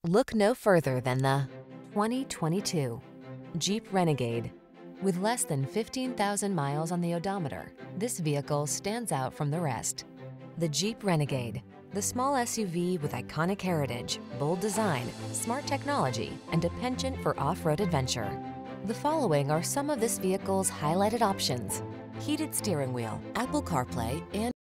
Look no further than the 2022 Jeep Renegade. With less than 15,000 miles on the odometer, this vehicle stands out from the rest. The Jeep Renegade, the small SUV with iconic heritage, bold design, smart technology, and a penchant for off-road adventure. The following are some of this vehicle's highlighted options: heated steering wheel, Apple CarPlay, and